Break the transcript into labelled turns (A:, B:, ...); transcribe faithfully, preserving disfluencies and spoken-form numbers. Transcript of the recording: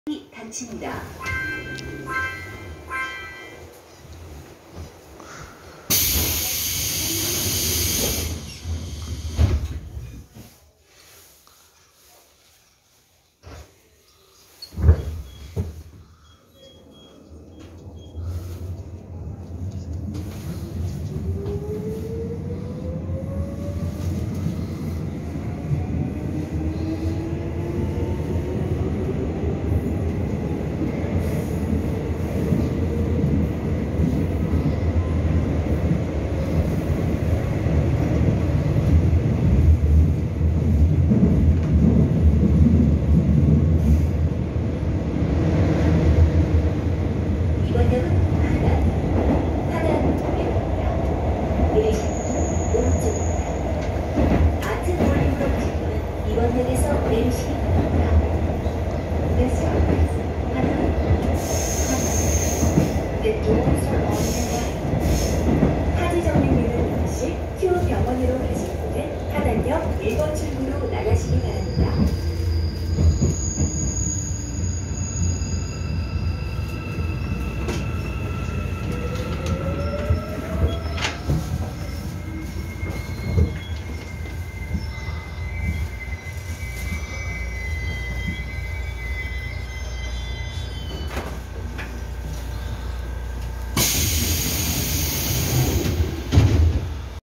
A: 닫힙니다. 이번역에서 내리시기 바랍니다. This stop is 하남, 하남. The doors are on your right. 하지 정리되는 역시 큐 병원으로 가실 분은 하남역 일 번 출구로 나가시기 바랍니다.